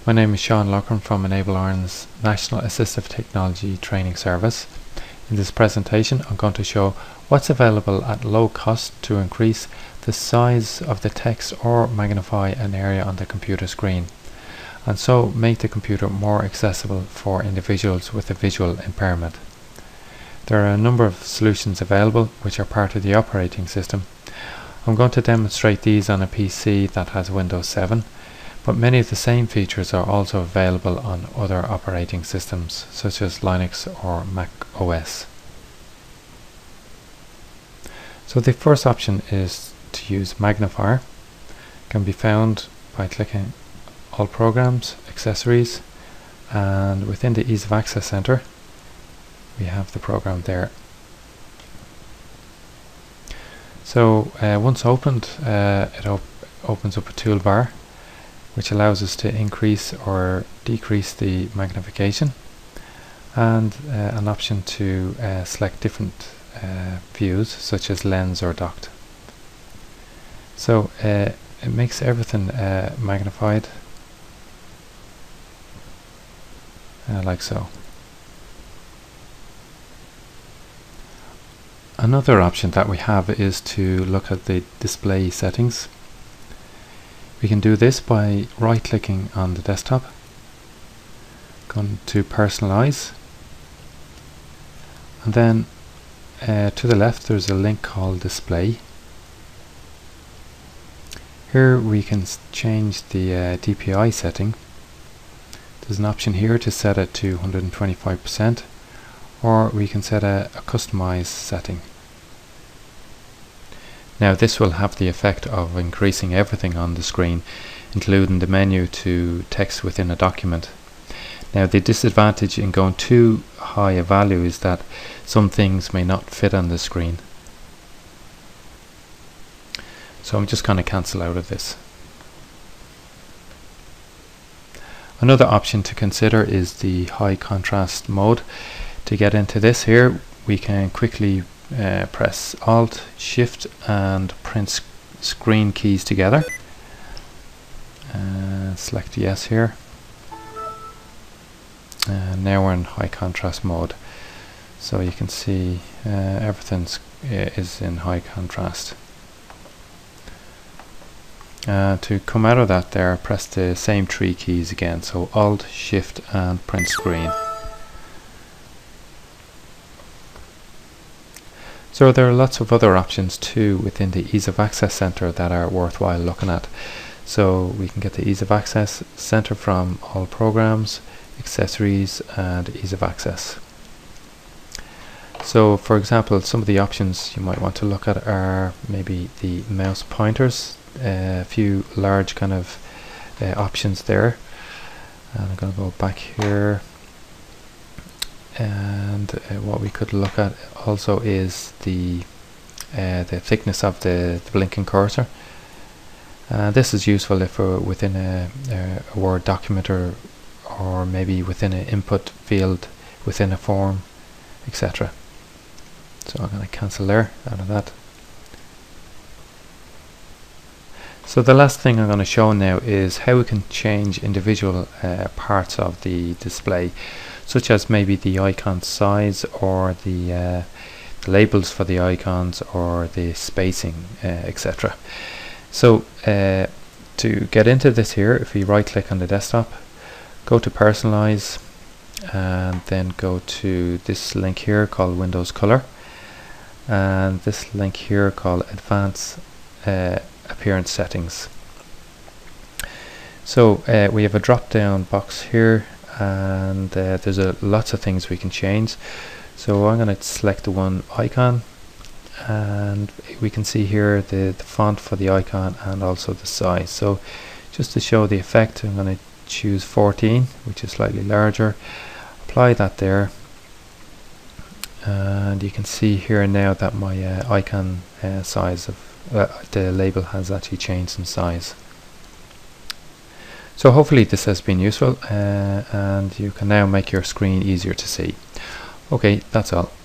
My name is Sean Loughran from Enable Ireland's National Assistive Technology Training Service. In this presentation I'm going to show what's available at low cost to increase the size of the text or magnify an area on the computer screen, and so make the computer more accessible for individuals with a visual impairment. There are a number of solutions available which are part of the operating system. I'm going to demonstrate these on a PC that has Windows 7, but many of the same features are also available on other operating systems such as Linux or Mac OS. So the first option is to use Magnifier. It can be found by clicking All Programs, Accessories, and within the Ease of Access Center we have the program there. So once opened, it opens up a toolbar which allows us to increase or decrease the magnification, and an option to select different views such as lens or docked. So it makes everything magnified like so. Another option that we have is to look at the display settings. We can do this by right clicking on the desktop, going to personalize, and then to the left there's a link called display. Here we can change the DPI setting. There's an option here to set it to 125%, or we can set a customized setting. Now this will have the effect of increasing everything on the screen, including the menu to text within a document. Now the disadvantage in going too high a value is that some things may not fit on the screen. So I'm just going to cancel out of this. Another option to consider is the high contrast mode. To get into this here, we can quickly press Alt, Shift and print screen keys together. Select yes here. And now we're in high contrast mode. So you can see everything is in high contrast. To come out of that there, press the same three keys again. So Alt, Shift and print screen. So there are lots of other options too within the Ease of Access Center that are worthwhile looking at. So we can get the Ease of Access Center from All Programs, Accessories and Ease of Access. So for example, some of the options you might want to look at are maybe the mouse pointers, a few large kind of options there. And I'm going to go back here. And what we could look at also is the thickness of the blinking cursor. This is useful if we're within a Word document or maybe within an input field within a form, etc. So I'm going to cancel there out of that. So the last thing I'm going to show now is how we can change individual parts of the display, such as maybe the icon size or the labels for the icons or the spacing, etc. So to get into this here, if we right click on the desktop, go to personalize and then go to this link here called Windows Color, and this link here called Advanced Appearance Settings. So we have a drop down box here, and there's lots of things we can change. So I'm going to select the one icon, and we can see here the font for the icon and also the size. So just to show the effect, I'm going to choose 14, which is slightly larger, apply that there, and you can see here now that my icon size of the label has actually changed in size. So hopefully this has been useful, and you can now make your screen easier to see. Okay, that's all.